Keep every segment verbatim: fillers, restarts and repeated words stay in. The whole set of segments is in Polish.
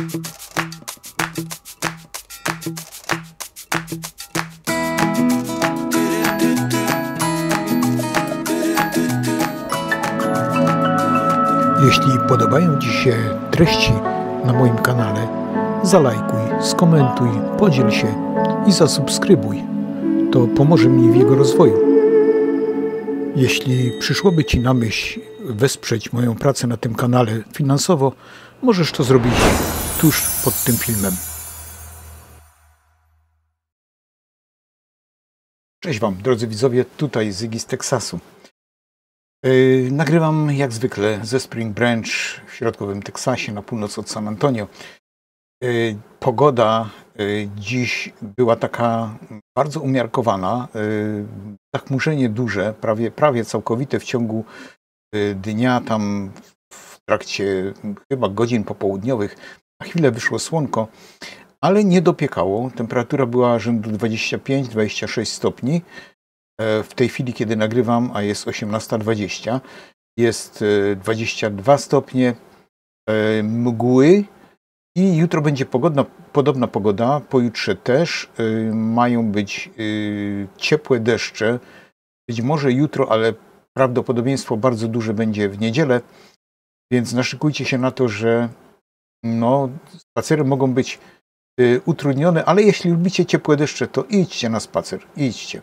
Jeśli podobają Ci się treści na moim kanale, zalajkuj, skomentuj, podziel się i zasubskrybuj. To pomoże mi w jego rozwoju. Jeśli przyszłoby Ci na myśl wesprzeć moją pracę na tym kanale finansowo, możesz to zrobić tuż pod tym filmem. Cześć Wam, drodzy widzowie, tutaj Zygi z Teksasu. Yy, nagrywam jak zwykle ze Spring Branch w środkowym Teksasie, na północ od San Antonio. Yy, pogoda yy, dziś była taka bardzo umiarkowana. Yy, zachmurzenie duże, prawie, prawie całkowite w ciągu yy, dnia, tam w trakcie chyba godzin popołudniowych. Na chwilę wyszło słonko, ale nie dopiekało. Temperatura była rzędu dwadzieścia pięć dwadzieścia sześć stopni. W tej chwili, kiedy nagrywam, a jest osiemnasta dwadzieścia, jest dwadzieścia dwa stopnie, mgły i jutro będzie pogodna, podobna pogoda, pojutrze też. Mają być ciepłe deszcze, być może jutro, ale prawdopodobieństwo bardzo duże będzie w niedzielę, więc naszykujcie się na to, że no, spacery mogą być utrudnione, ale jeśli lubicie ciepłe deszcze, to idźcie na spacer, idźcie.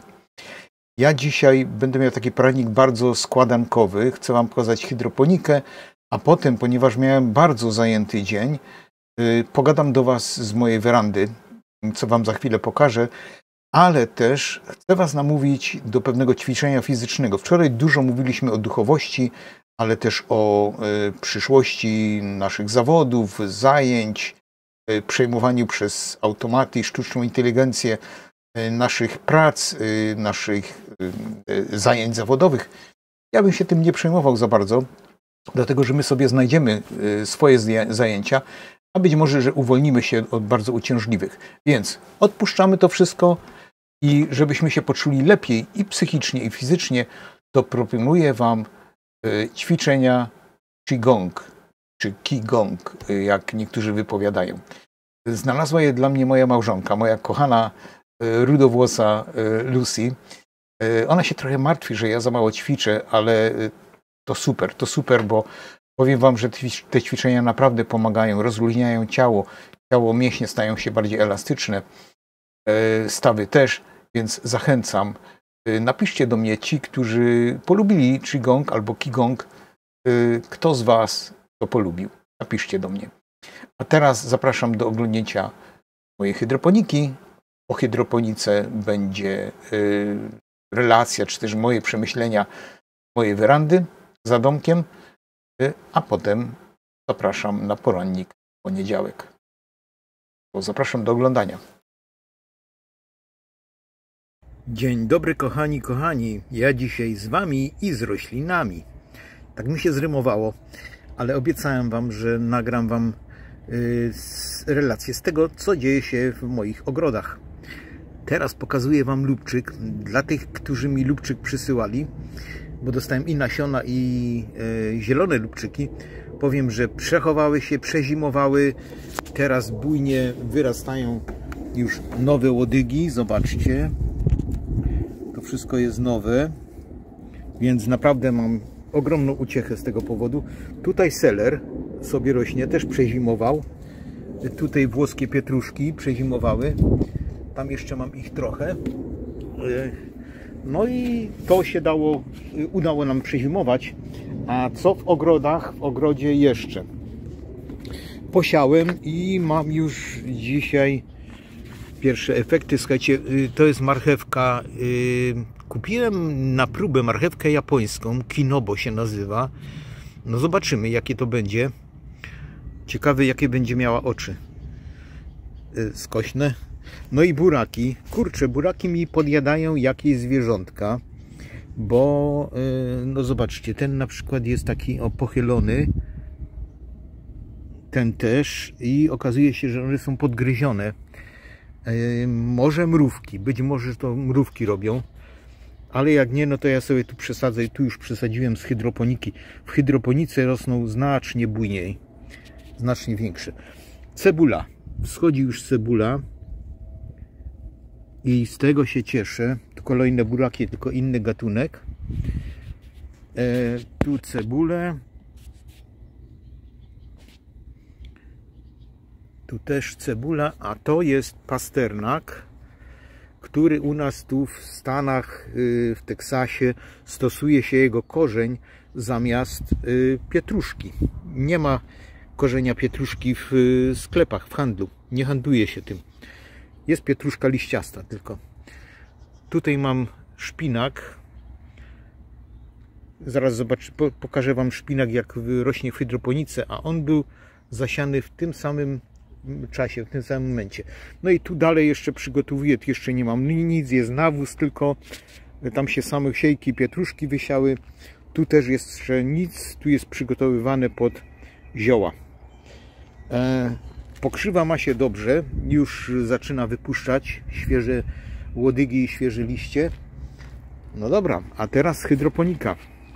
Ja dzisiaj będę miał taki poradnik bardzo składankowy. Chcę Wam pokazać hydroponikę, a potem, ponieważ miałem bardzo zajęty dzień, pogadam do Was z mojej werandy, co Wam za chwilę pokażę, ale też chcę Was namówić do pewnego ćwiczenia fizycznego. Wczoraj dużo mówiliśmy o duchowości, ale też o przyszłości naszych zawodów, zajęć, przejmowaniu przez automaty i sztuczną inteligencję naszych prac, naszych zajęć zawodowych. Ja bym się tym nie przejmował za bardzo, dlatego że my sobie znajdziemy swoje zajęcia, a być może, że uwolnimy się od bardzo uciążliwych. Więc odpuszczamy to wszystko i żebyśmy się poczuli lepiej i psychicznie, i fizycznie, to proponuję Wam ćwiczenia Qigong, czy Qigong, jak niektórzy wypowiadają. Znalazła je dla mnie moja małżonka, moja kochana rudowłosa Lucy. Ona się trochę martwi, że ja za mało ćwiczę, ale to super, to super, bo powiem Wam, że te ćwiczenia naprawdę pomagają, rozluźniają ciało. Ciało, mięśnie stają się bardziej elastyczne, stawy też, więc zachęcam. Napiszcie do mnie ci, którzy polubili Qigong albo Qigong. Kto z Was to polubił? Napiszcie do mnie. A teraz zapraszam do oglądnięcia mojej hydroponiki. O hydroponice będzie y, relacja, czy też moje przemyślenia mojej werandy za domkiem, y, a potem zapraszam na porannik w poniedziałek. To zapraszam do oglądania. Dzień dobry, kochani, kochani. Ja dzisiaj z Wami i z roślinami. Tak mi się zrymowało, ale obiecałem Wam, że nagram Wam y, relację z tego, co dzieje się w moich ogrodach. Teraz pokazuję Wam lubczyk dla tych, którzy mi lubczyk przysyłali, bo dostałem i nasiona, i e, zielone lubczyki. Powiem, że przechowały się, przezimowały. Teraz bujnie wyrastają już nowe łodygi. Zobaczcie, to wszystko jest nowe, więc naprawdę mam ogromną uciechę z tego powodu. Tutaj seler sobie rośnie, też przezimował. Tutaj włoskie pietruszki przezimowały. Tam jeszcze mam ich trochę. No i to się dało, udało nam przezimować. A co w ogrodach? W ogrodzie jeszcze posiałem i mam już dzisiaj pierwsze efekty. Słuchajcie, to jest marchewka. Kupiłem na próbę marchewkę japońską. Kinobo się nazywa. No zobaczymy, jakie to będzie. Ciekawe, jakie będzie miała oczy. Skośne. No i buraki. Kurczę, buraki mi podjadają jakieś zwierzątka, bo no zobaczcie, ten na przykład jest taki o, pochylony, ten też, i okazuje się, że one są podgryzione. Może mrówki, być może to mrówki robią, ale jak nie, no to ja sobie tu przesadzę i tu już przesadziłem z hydroponiki. W hydroponice rosną znacznie bujniej, znacznie większe. Cebula. Wschodzi już cebula. I z tego się cieszę. Tu kolejne buraki, tylko inny gatunek. E, tu cebulę. Tu też cebula, a to jest pasternak, który u nas tu w Stanach, w Teksasie stosuje się jego korzeń zamiast pietruszki. Nie ma korzenia pietruszki w sklepach, w handlu. Nie handluje się tym. Jest pietruszka liściasta tylko. Tutaj mam szpinak. Zaraz zobaczę, pokażę Wam szpinak, jak rośnie w hydroponice, a on był zasiany w tym samym czasie, w tym samym momencie. No i tu dalej jeszcze przygotowuję, tu jeszcze nie mam nic, jest nawóz, tylko tam się same siejki pietruszki wysiały. Tu też jest jeszcze nic, tu jest przygotowywane pod zioła. E, pokrzywa ma się dobrze, już zaczyna wypuszczać świeże łodygi i świeże liście. No dobra, a teraz hydroponika.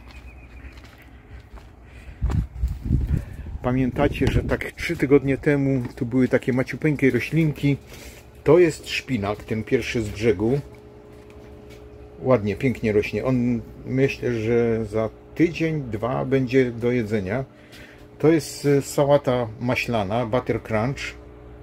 Pamiętacie, że tak trzy tygodnie temu tu były takie maciupeńkie roślinki. To jest szpinak, ten pierwszy z brzegu. Ładnie, pięknie rośnie. On, myślę, że za tydzień, dwa będzie do jedzenia. To jest sałata maślana, butter crunch.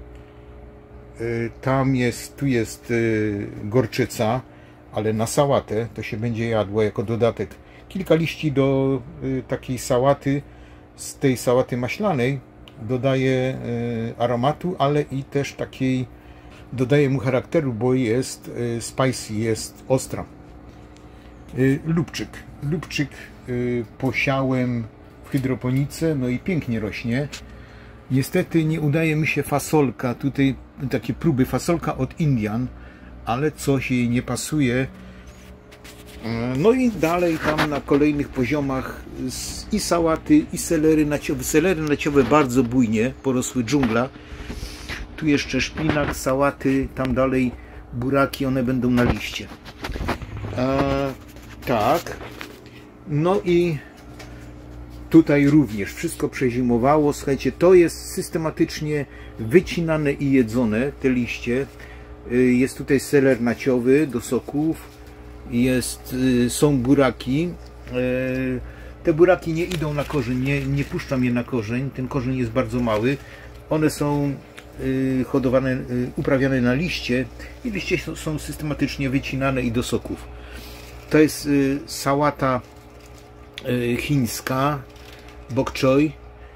Tam jest, tu jest gorczyca, ale na sałatę to się będzie jadło jako dodatek. Kilka liści do takiej sałaty. Z tej sałaty maślanej dodaję aromatu, ale i też takiej dodaję mu charakteru, bo jest spicy, jest ostra. Lubczyk. Lubczyk posiałem w hydroponice, no i pięknie rośnie. Niestety nie udaje mi się fasolka, tutaj takie próby, fasolka od Indian, ale coś jej nie pasuje. No i dalej tam na kolejnych poziomach i sałaty, i selery naciowe. Selery naciowe bardzo bujnie porosły, dżungla. Tu jeszcze szpinak, sałaty, tam dalej buraki, one będą na liście. E, tak. No i tutaj również wszystko przezimowało. Słuchajcie, to jest systematycznie wycinane i jedzone, te liście. Jest tutaj seler naciowy do soków. Jest, są buraki. Te buraki nie idą na korzeń, nie, nie puszczam je na korzeń. Ten korzeń jest bardzo mały. One są hodowane, uprawiane na liście i liście są systematycznie wycinane i do soków. To jest sałata chińska, bok choy.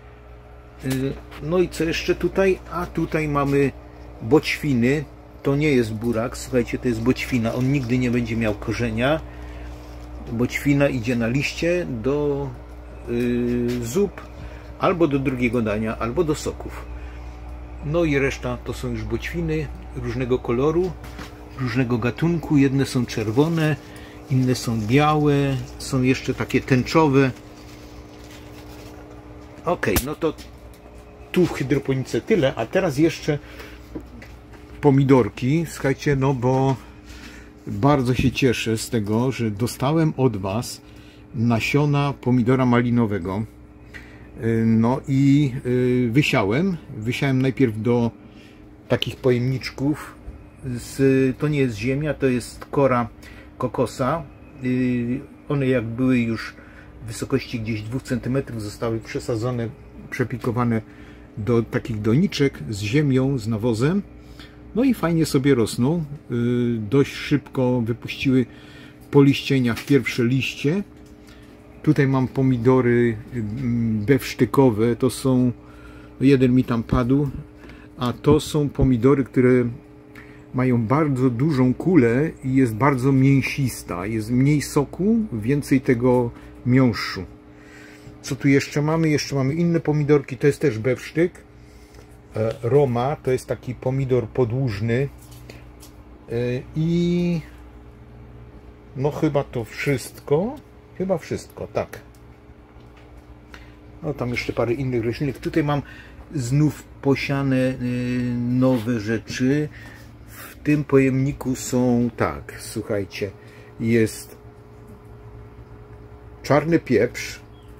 No i co jeszcze tutaj? A tutaj mamy boćwiny. To nie jest burak, słuchajcie, to jest boćwina. On nigdy nie będzie miał korzenia. Boćwina idzie na liście do yy, zup, albo do drugiego dania, albo do soków. No i reszta to są już boćwiny różnego koloru, różnego gatunku. Jedne są czerwone, inne są białe, są jeszcze takie tęczowe. Ok, no to tu w hydroponice tyle, a teraz jeszcze pomidorki. Słuchajcie, no bo bardzo się cieszę z tego, że dostałem od Was nasiona pomidora malinowego. No i wysiałem. Wysiałem najpierw do takich pojemniczków. Z, to nie jest ziemia, to jest kora kokosa. One jak były już w wysokości gdzieś dwóch centymetrów, zostały przesadzone, przepikowane do takich doniczek z ziemią, z nawozem. No i fajnie sobie rosną. Dość szybko wypuściły po liścieniach pierwsze liście. Tutaj mam pomidory bewsztykowe. To są, jeden mi tam padł, a to są pomidory, które mają bardzo dużą kulę i jest bardzo mięsista. Jest mniej soku, więcej tego miąższu. Co tu jeszcze mamy? Jeszcze mamy inne pomidorki. To jest też bewsztyk. Roma, to jest taki pomidor podłużny. I no chyba to wszystko. Chyba wszystko, tak. No tam jeszcze parę innych roślinek. Tutaj mam znów posiane nowe rzeczy. W tym pojemniku są, tak, słuchajcie, jest czarny pieprz,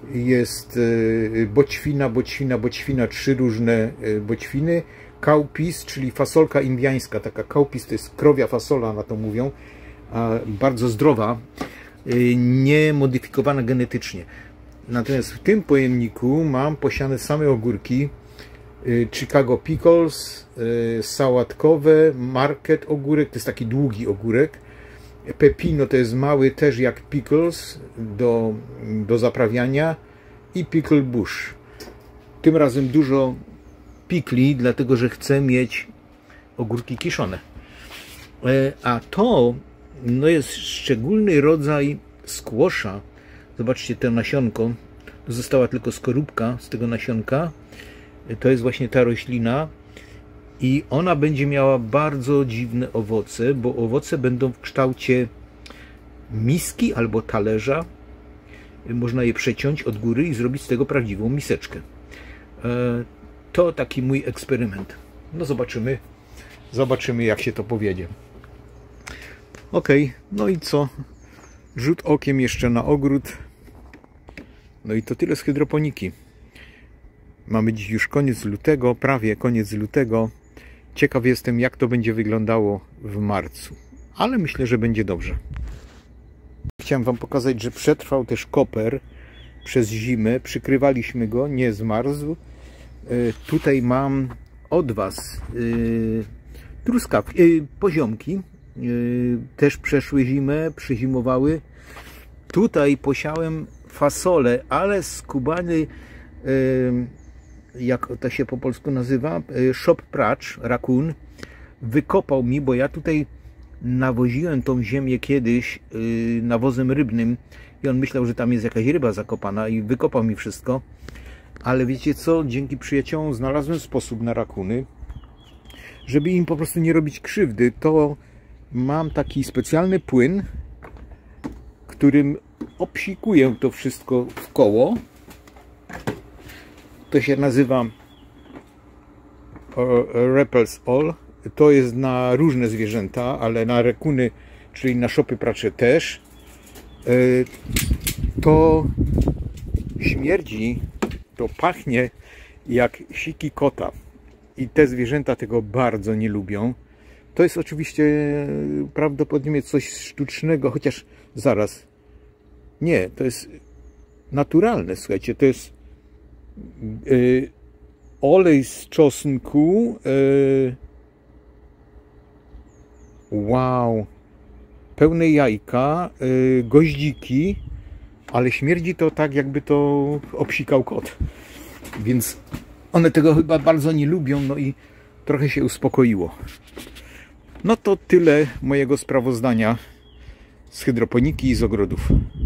jest boćwina, boćwina, boćwina, trzy różne boćwiny. Cowpeas, czyli fasolka indiańska, taka cowpeas to jest krowia fasola, na to mówią, bardzo zdrowa, nie modyfikowana genetycznie. Natomiast w tym pojemniku mam posiane same ogórki, Chicago Pickles, sałatkowe, Market ogórek, to jest taki długi ogórek, Pepino to jest mały też jak Pickles do, do zaprawiania i Pickle Bush. Tym razem dużo pikli, dlatego że chcę mieć ogórki kiszone. A to no jest szczególny rodzaj squasha. Zobaczcie to nasionko. Została tylko skorupka z tego nasionka. To jest właśnie ta roślina. I ona będzie miała bardzo dziwne owoce, bo owoce będą w kształcie miski albo talerza. Można je przeciąć od góry i zrobić z tego prawdziwą miseczkę. To taki mój eksperyment. No zobaczymy. Zobaczymy, jak się to powiedzie. Ok, no i co? Rzut okiem jeszcze na ogród. No i to tyle z hydroponiki. Mamy dziś już koniec lutego, prawie koniec lutego. Ciekaw jestem, jak to będzie wyglądało w marcu. Ale myślę, że będzie dobrze. Chciałem Wam pokazać, że przetrwał też koper przez zimę. Przykrywaliśmy go, nie zmarzł. Tutaj mam od Was yy, truskawki, yy, poziomki. Yy, też przeszły zimę, przyzimowały. Tutaj posiałem fasolę, ale skubany, yy, jak to się po polsku nazywa, yy, shop pracz, rakun, wykopał mi, bo ja tutaj nawoziłem tą ziemię kiedyś yy, nawozem rybnym i on myślał, że tam jest jakaś ryba zakopana i wykopał mi wszystko. Ale wiecie co? Dzięki przyjaciołom znalazłem sposób na rakuny, żeby im po prostu nie robić krzywdy. To mam taki specjalny płyn, którym obsikuję to wszystko w koło. To się nazywa Repels All. To jest na różne zwierzęta, ale na rakuny, czyli na szopy pracze też. To śmierdzi, to pachnie jak siki kota. I te zwierzęta tego bardzo nie lubią. To jest oczywiście prawdopodobnie coś sztucznego, chociaż zaraz. Nie, to jest naturalne, słuchajcie, to jest yy, olej z czosnku. Yy, wow. Pełne jajka, yy, goździki, ale śmierdzi to tak, jakby to obsikał kot. Więc one tego chyba bardzo nie lubią, no i trochę się uspokoiło. No to tyle mojego sprawozdania z hydroponiki i z ogrodów.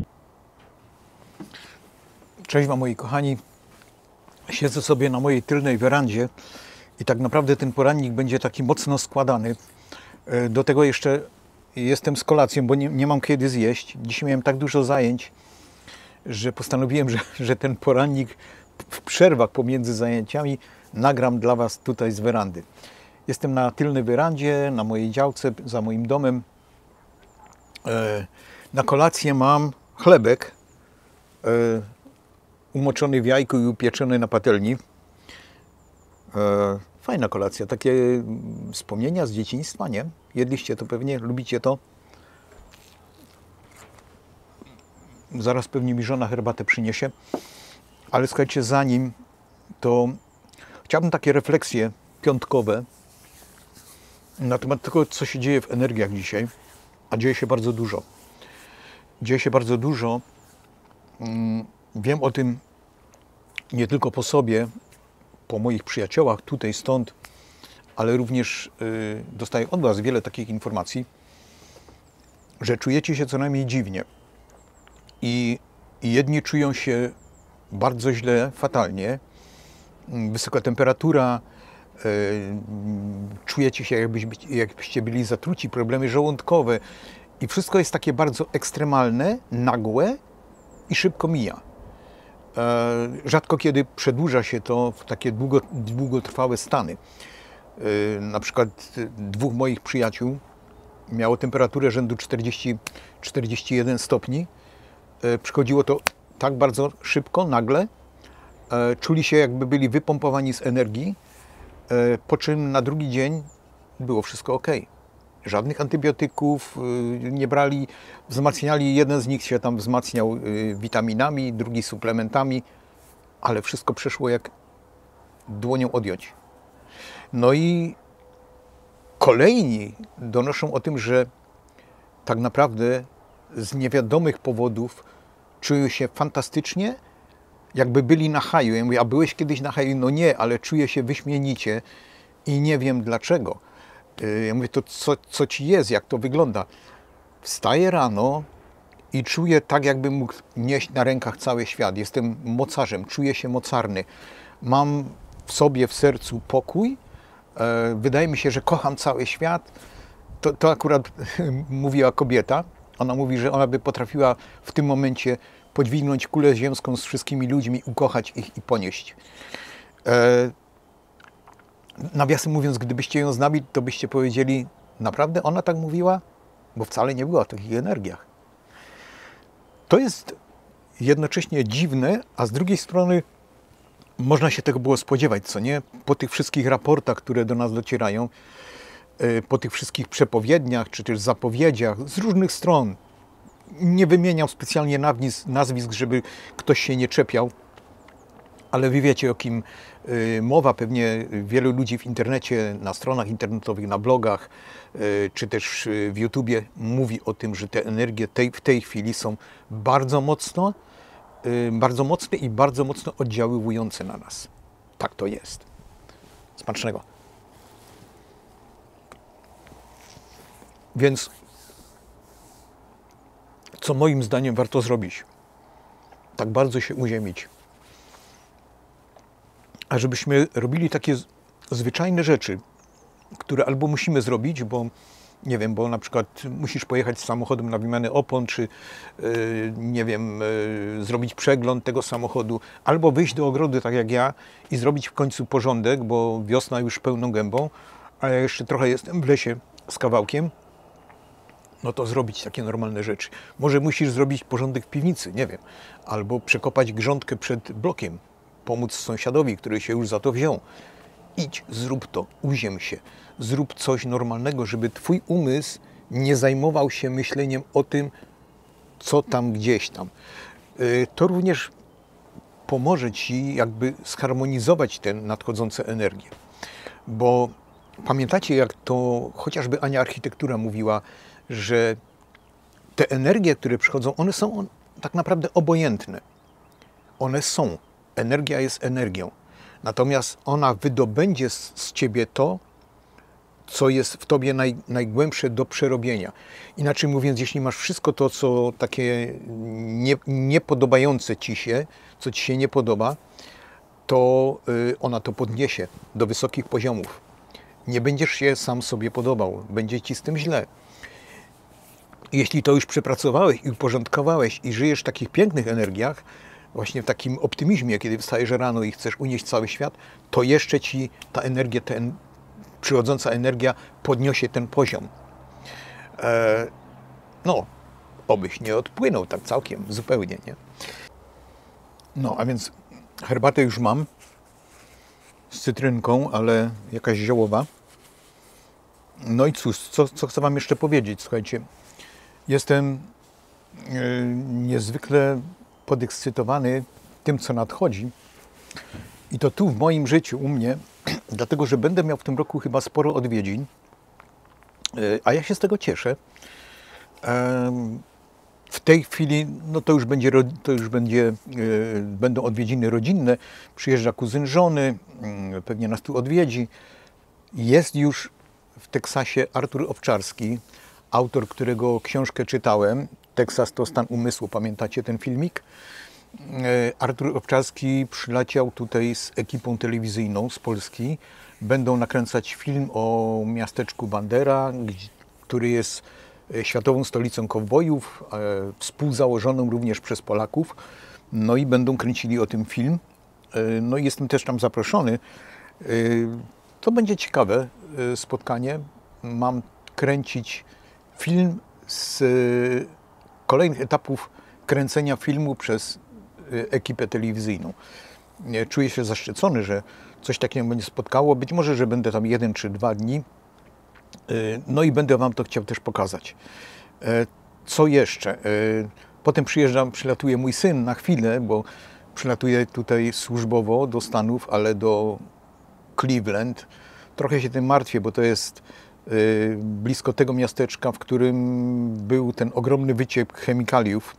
Cześć Wam, moi kochani. Siedzę sobie na mojej tylnej werandzie i tak naprawdę ten porannik będzie taki mocno składany. Do tego jeszcze jestem z kolacją, bo nie, nie mam kiedy zjeść. Dziś miałem tak dużo zajęć, że postanowiłem, że, że ten porannik w przerwach pomiędzy zajęciami nagram dla Was tutaj z werandy. Jestem na tylnej werandzie, na mojej działce, za moim domem. Na kolację mam chlebek umoczony w jajku i upieczony na patelni. Fajna kolacja, takie wspomnienia z dzieciństwa, nie? Jedliście to pewnie, lubicie to. Zaraz pewnie mi żona herbatę przyniesie. Ale słuchajcie, zanim to chciałbym takie refleksje piątkowe na temat tego, co się dzieje w energiach dzisiaj. A dzieje się bardzo dużo. Dzieje się bardzo dużo. Wiem o tym nie tylko po sobie, po moich przyjaciołach, tutaj, stąd, ale również yy, dostaję od Was wiele takich informacji, że czujecie się co najmniej dziwnie. I, i jedni czują się bardzo źle, fatalnie, wysoka temperatura, yy, czujecie się jakbyś, jakbyście byli zatruci, problemy żołądkowe i wszystko jest takie bardzo ekstremalne, nagłe i szybko mija. Rzadko kiedy przedłuża się to w takie długo, długotrwałe stany. Na przykład dwóch moich przyjaciół miało temperaturę rzędu czterdzieści czterdzieści jeden stopni. Przychodziło to tak bardzo szybko, nagle. E, czuli się, jakby byli wypompowani z energii, e, po czym na drugi dzień było wszystko ok. Żadnych antybiotyków y, nie brali, wzmacniali, jeden z nich się tam wzmacniał y, witaminami, drugi suplementami, ale wszystko przeszło jak dłonią odjąć. No i kolejni donoszą o tym, że tak naprawdę z niewiadomych powodów czują się fantastycznie, jakby byli na haju. Ja mówię, a byłeś kiedyś na haju? No nie, ale czuję się wyśmienicie i nie wiem dlaczego. Ja mówię, to co, co ci jest, jak to wygląda? Wstaję rano i czuję tak, jakbym mógł nieść na rękach cały świat. Jestem mocarzem, czuję się mocarny. Mam w sobie, w sercu pokój. Wydaje mi się, że kocham cały świat. To, to akurat mówiła kobieta. Ona mówi, że ona by potrafiła w tym momencie podźwignąć kulę ziemską z wszystkimi ludźmi, ukochać ich i ponieść. E, nawiasem mówiąc, gdybyście ją znali, to byście powiedzieli, naprawdę ona tak mówiła? Bo wcale nie była w takich energiach. To jest jednocześnie dziwne, a z drugiej strony można się tego było spodziewać, co nie? Po tych wszystkich raportach, które do nas docierają, po tych wszystkich przepowiedniach, czy też zapowiedziach z różnych stron. Nie wymieniam specjalnie nazwisk, nazwisk, żeby ktoś się nie czepiał, ale wy wiecie, o kim mowa. Pewnie wielu ludzi w internecie, na stronach internetowych, na blogach, czy też w YouTubie mówi o tym, że te energie tej, w tej chwili są bardzo mocno, bardzo mocne i bardzo mocno oddziaływujące na nas. Tak to jest. Smacznego. Więc co moim zdaniem warto zrobić? Tak bardzo się uziemić. A żebyśmy robili takie zwyczajne rzeczy, które albo musimy zrobić, bo nie wiem, bo na przykład musisz pojechać z samochodem na wymianę opon, czy yy, nie wiem, yy, zrobić przegląd tego samochodu, albo wyjść do ogrodu, tak jak ja, i zrobić w końcu porządek, bo wiosna już pełną gębą, a ja jeszcze trochę jestem w lesie z kawałkiem, no to zrobić takie normalne rzeczy. Może musisz zrobić porządek w piwnicy, nie wiem, albo przekopać grządkę przed blokiem, pomóc sąsiadowi, który się już za to wziął. Idź, zrób to, uziem się, zrób coś normalnego, żeby twój umysł nie zajmował się myśleniem o tym, co tam gdzieś tam. To również pomoże ci jakby zharmonizować te nadchodzące energie. Bo pamiętacie, jak to chociażby Ania Architektura mówiła, że te energie, które przychodzą, one są tak naprawdę obojętne. One są. Energia jest energią. Natomiast ona wydobędzie z, z ciebie to, co jest w tobie naj, najgłębsze do przerobienia. Inaczej mówiąc, jeśli masz wszystko to, co takie nie, niepodobające ci się, co ci się nie podoba, to y, ona to podniesie do wysokich poziomów. Nie będziesz się sam sobie podobał, będzie ci z tym źle. Jeśli to już przepracowałeś i uporządkowałeś i żyjesz w takich pięknych energiach, właśnie w takim optymizmie, kiedy wstajesz rano i chcesz unieść cały świat, to jeszcze ci ta energia, ten przychodząca energia podniesie ten poziom. E, no, obyś nie odpłynął tak całkiem, zupełnie, nie? No, a więc herbatę już mam z cytrynką, ale jakaś ziołowa. No i cóż, co, co chcę wam jeszcze powiedzieć? Słuchajcie, jestem e, niezwykle podekscytowany tym, co nadchodzi. I to tu w moim życiu, u mnie, dlatego, że będę miał w tym roku chyba sporo odwiedzin, a ja się z tego cieszę. W tej chwili, no to już będzie, to już będzie, będą odwiedziny rodzinne, przyjeżdża kuzyn żony, pewnie nas tu odwiedzi. Jest już w Teksasie Artur Owczarski, autor, którego książkę czytałem. Teksas to stan umysłu, pamiętacie ten filmik? Artur Owczarski przyleciał tutaj z ekipą telewizyjną z Polski. Będą nakręcać film o miasteczku Bandera, który jest światową stolicą kowbojów, współzałożoną również przez Polaków. No i będą kręcili o tym film. No i jestem też tam zaproszony. To będzie ciekawe spotkanie. Mam kręcić film z kolejnych etapów kręcenia filmu przez ekipę telewizyjną. Czuję się zaszczycony, że coś takiego mnie spotkało. Być może, że będę tam jeden czy dwa dni. No i będę wam to chciał też pokazać. Co jeszcze? Potem przyjeżdżam, przylatuje mój syn na chwilę, bo przylatuje tutaj służbowo do Stanów, ale do Cleveland. Trochę się tym martwię, bo to jest blisko tego miasteczka, w którym był ten ogromny wyciek chemikaliów.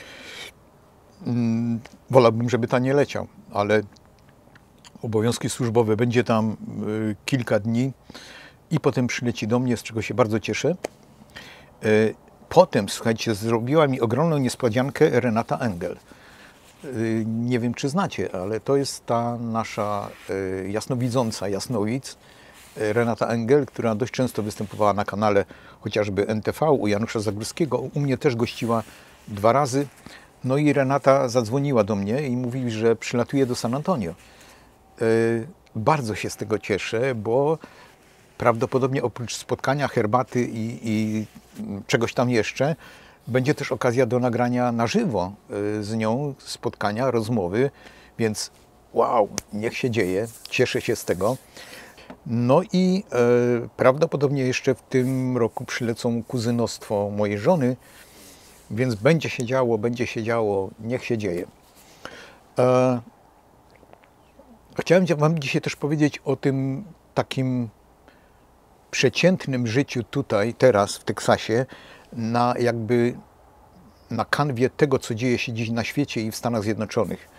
Wolałbym, żeby tam nie leciał, ale obowiązki służbowe, będzie tam kilka dni i potem przyleci do mnie, z czego się bardzo cieszę. Potem, słuchajcie, zrobiła mi ogromną niespodziankę Renata Engel. Nie wiem, czy znacie, ale to jest ta nasza jasnowidząca jasnowic, Renata Engel, która dość często występowała na kanale chociażby N T V u Janusza Zagórskiego. U mnie też gościła dwa razy. No i Renata zadzwoniła do mnie i mówi, że przylatuje do San Antonio. Bardzo się z tego cieszę, bo prawdopodobnie oprócz spotkania, herbaty i, i czegoś tam jeszcze, będzie też okazja do nagrania na żywo z nią, spotkania, rozmowy, więc wow, niech się dzieje, cieszę się z tego. No i e, prawdopodobnie jeszcze w tym roku przylecą kuzynostwo mojej żony, więc będzie się działo, będzie się działo, niech się dzieje. E, chciałem wam dzisiaj też powiedzieć o tym takim przeciętnym życiu tutaj, teraz w Teksasie, na jakby na kanwie tego, co dzieje się dziś na świecie i w Stanach Zjednoczonych.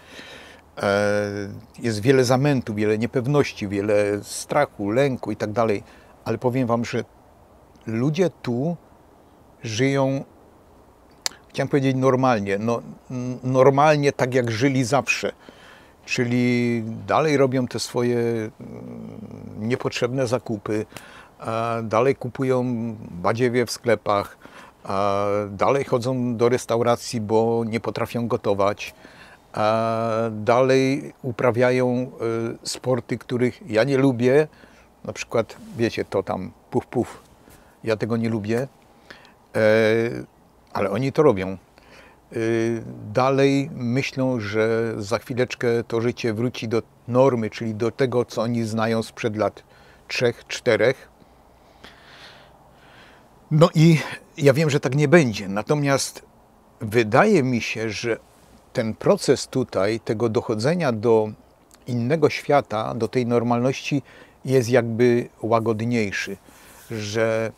Jest wiele zamętu, wiele niepewności, wiele strachu, lęku i tak dalej, ale powiem wam, że ludzie tu żyją, chciałem powiedzieć normalnie, no, normalnie tak jak żyli zawsze, czyli dalej robią te swoje niepotrzebne zakupy, dalej kupują badziewie w sklepach, dalej chodzą do restauracji, bo nie potrafią gotować, dalej uprawiają sporty, których ja nie lubię, na przykład, wiecie, to tam puf puf, ja tego nie lubię, ale oni to robią. Dalej myślą, że za chwileczkę to życie wróci do normy, czyli do tego, co oni znają sprzed lat trzech, czterech. No i ja wiem, że tak nie będzie, natomiast wydaje mi się, że ten proces tutaj, tego dochodzenia do innego świata, do tej normalności jest jakby łagodniejszy, że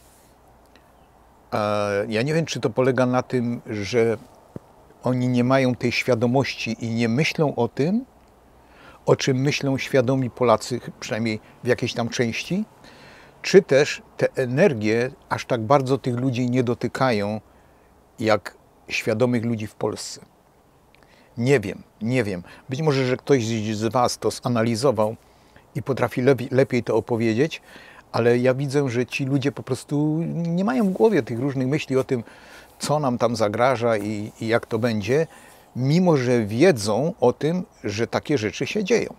e, ja nie wiem, czy to polega na tym, że oni nie mają tej świadomości i nie myślą o tym, o czym myślą świadomi Polacy, przynajmniej w jakiejś tam części, czy też te energie aż tak bardzo tych ludzi nie dotykają, jak świadomych ludzi w Polsce. Nie wiem, nie wiem. Być może, że ktoś z was to zanalizował i potrafi lepiej, lepiej to opowiedzieć, ale ja widzę, że ci ludzie po prostu nie mają w głowie tych różnych myśli o tym, co nam tam zagraża i, i jak to będzie, mimo że wiedzą o tym, że takie rzeczy się dzieją.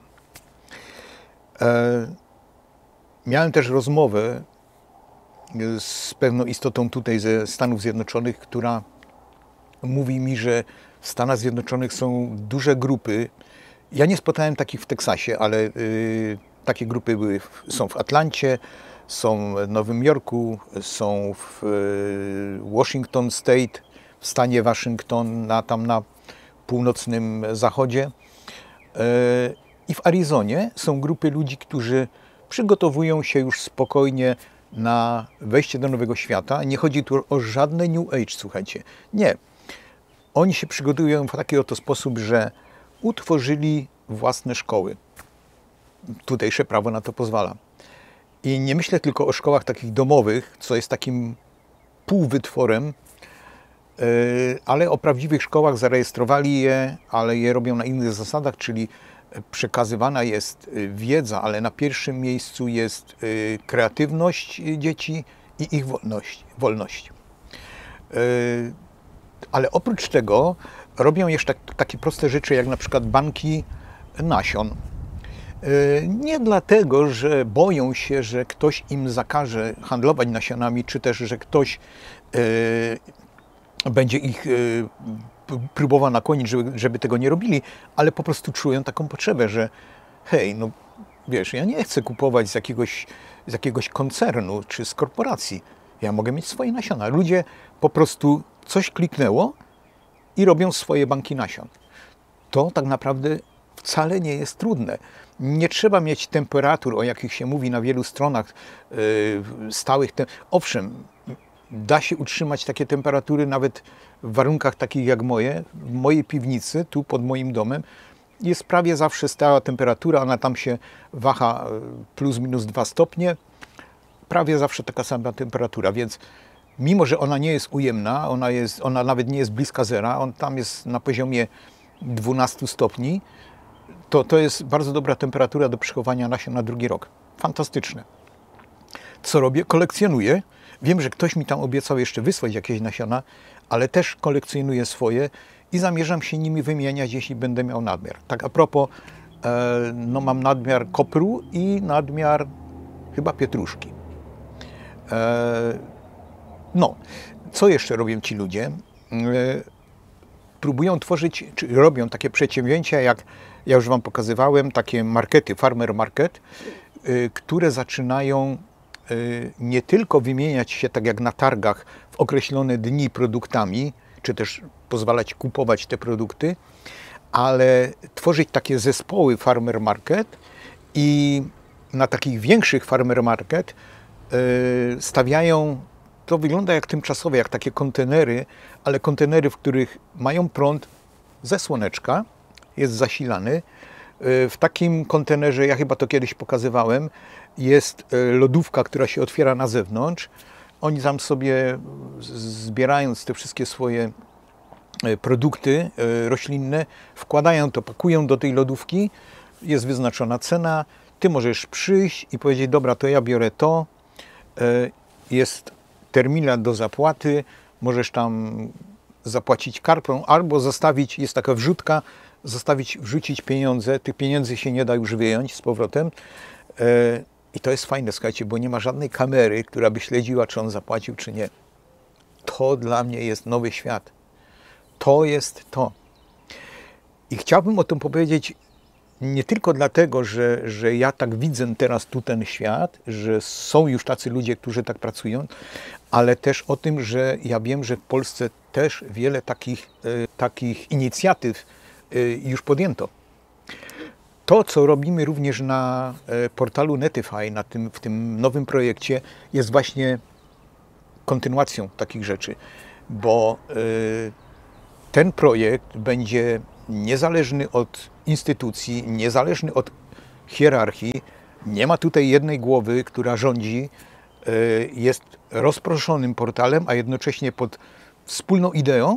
E, miałem też rozmowę z pewną istotą tutaj ze Stanów Zjednoczonych, która mówi mi, że w Stanach Zjednoczonych są duże grupy. Ja nie spotkałem takich w Teksasie, ale y, takie grupy były, są w Atlancie, są w Nowym Jorku, są w y, Washington State, w stanie Waszyngton, na, tam na północnym zachodzie. Y, I w Arizonie są grupy ludzi, którzy przygotowują się już spokojnie na wejście do nowego świata. Nie chodzi tu o żadne New Age, słuchajcie. Nie. Oni się przygotowują w taki oto sposób, że utworzyli własne szkoły. Tutejsze prawo na to pozwala. I nie myślę tylko o szkołach takich domowych, co jest takim półwytworem, ale o prawdziwych szkołach. Zarejestrowali je, ale je robią na innych zasadach, czyli przekazywana jest wiedza, ale na pierwszym miejscu jest kreatywność dzieci i ich wolność. wolność. Ale oprócz tego robią jeszcze tak, takie proste rzeczy, jak na przykład banki nasion. Nie dlatego, że boją się, że ktoś im zakaże handlować nasionami, czy też, że ktoś będzie ich próbował nakłonić, żeby, żeby tego nie robili, ale po prostu czują taką potrzebę, że hej, no wiesz, ja nie chcę kupować z jakiegoś, z jakiegoś koncernu czy z korporacji. Ja mogę mieć swoje nasiona. Ludzie po prostu coś kliknęło i robią swoje banki nasion. To tak naprawdę wcale nie jest trudne. Nie trzeba mieć temperatur, o jakich się mówi na wielu stronach yy, stałych. Te... Owszem, da się utrzymać takie temperatury nawet w warunkach takich jak moje. W mojej piwnicy, tu pod moim domem, jest prawie zawsze stała temperatura, ona tam się waha plus minus dwa stopnie. Prawie zawsze taka sama temperatura, więc mimo, że ona nie jest ujemna, ona, jest, ona nawet nie jest bliska zera, on tam jest na poziomie dwunastu stopni, to to jest bardzo dobra temperatura do przechowania nasion na drugi rok. Fantastyczne. Co robię? Kolekcjonuję. Wiem, że ktoś mi tam obiecał jeszcze wysłać jakieś nasiona, ale też kolekcjonuję swoje i zamierzam się nimi wymieniać, jeśli będę miał nadmiar. Tak a propos, e, no mam nadmiar kopru i nadmiar chyba pietruszki. E, no, co jeszcze robią ci ludzie? E, próbują tworzyć, czy robią takie przedsięwzięcia, jak ja już wam pokazywałem, takie markety, farmer market, y, które zaczynają y, nie tylko wymieniać się tak jak na targach w określone dni produktami, czy też pozwalać kupować te produkty, ale tworzyć takie zespoły farmer market i na takich większych farmer market y, stawiają, to wygląda jak tymczasowe, jak takie kontenery, ale kontenery, w których mają prąd ze słoneczka, jest zasilany. W takim kontenerze, ja chyba to kiedyś pokazywałem, jest lodówka, która się otwiera na zewnątrz. Oni tam sobie, zbierając te wszystkie swoje produkty roślinne, wkładają to, pakują do tej lodówki, jest wyznaczona cena, ty możesz przyjść i powiedzieć, dobra, to ja biorę to, jest terminal do zapłaty, możesz tam zapłacić kartą albo zostawić, jest taka wrzutka, zostawić, wrzucić pieniądze, tych pieniędzy się nie da już wyjąć z powrotem i to jest fajne, słuchajcie, bo nie ma żadnej kamery, która by śledziła, czy on zapłacił, czy nie. To dla mnie jest nowy świat. To jest to. I chciałbym o tym powiedzieć nie tylko dlatego, że, że ja tak widzę teraz tu ten świat, że są już tacy ludzie, którzy tak pracują, ale też o tym, że ja wiem, że w Polsce też wiele takich, y, takich inicjatyw y, już podjęto. To, co robimy również na y, portalu Netify, na tym, w tym nowym projekcie, jest właśnie kontynuacją takich rzeczy, bo y, ten projekt będzie niezależny od instytucji, niezależny od hierarchii. Nie ma tutaj jednej głowy, która rządzi. Jest rozproszonym portalem, a jednocześnie pod wspólną ideą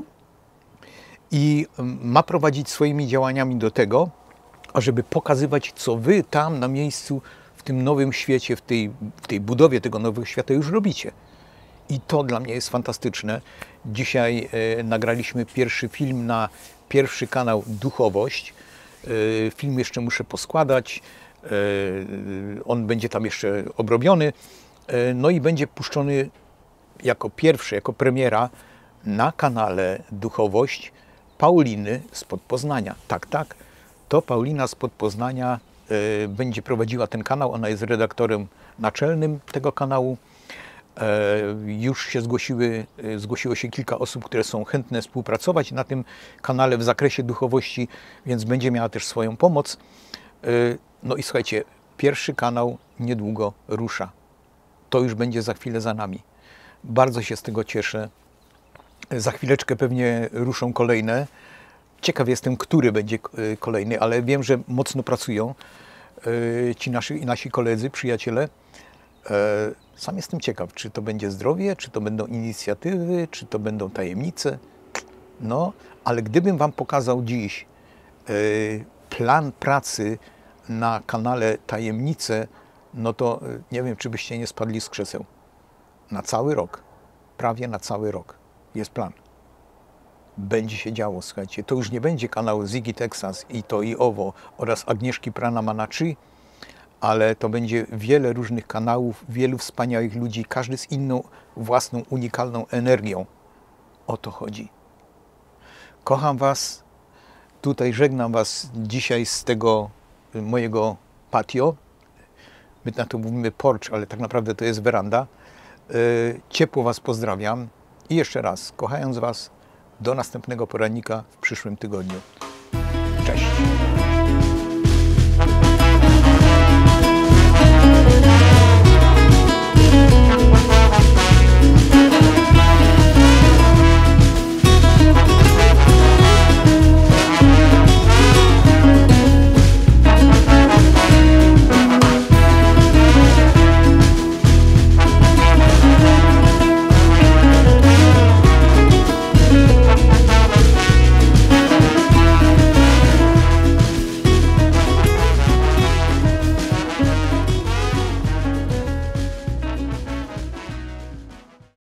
i ma prowadzić swoimi działaniami do tego, ażeby pokazywać, co wy tam na miejscu, w tym nowym świecie, w tej, w tej budowie tego nowego świata już robicie. I to dla mnie jest fantastyczne. Dzisiaj e, nagraliśmy pierwszy film na pierwszy kanał Duchowość. E, film jeszcze muszę poskładać. E, on będzie tam jeszcze obrobiony. E, no i będzie puszczony jako pierwszy, jako premiera na kanale Duchowość Pauliny spod Poznania. Tak, tak. To Paulina spod Poznania e, będzie prowadziła ten kanał. Ona jest redaktorem naczelnym tego kanału. Już się zgłosiły, zgłosiło się kilka osób, które są chętne współpracować na tym kanale w zakresie duchowości, więc będzie miała też swoją pomoc. No i słuchajcie, pierwszy kanał niedługo rusza. To już będzie za chwilę za nami. Bardzo się z tego cieszę. Za chwileczkę pewnie ruszą kolejne. Ciekaw jestem, który będzie kolejny, ale wiem, że mocno pracują ci nasi, nasi koledzy, przyjaciele. Sam jestem ciekaw, czy to będzie zdrowie, czy to będą inicjatywy, czy to będą tajemnice. No, ale gdybym wam pokazał dziś plan pracy na kanale Tajemnice, no to nie wiem, czy byście nie spadli z krzeseł. Na cały rok, prawie na cały rok jest plan. Będzie się działo, słuchajcie. To już nie będzie kanał Ziggy Texas i to i owo oraz Agnieszki Pranamanachi, ale to będzie wiele różnych kanałów, wielu wspaniałych ludzi, każdy z inną własną, unikalną energią. O to chodzi. Kocham Was. Tutaj żegnam Was dzisiaj z tego mojego patio. My na to mówimy porch, ale tak naprawdę to jest weranda. Ciepło Was pozdrawiam i jeszcze raz, kochając Was, do następnego porannika w przyszłym tygodniu.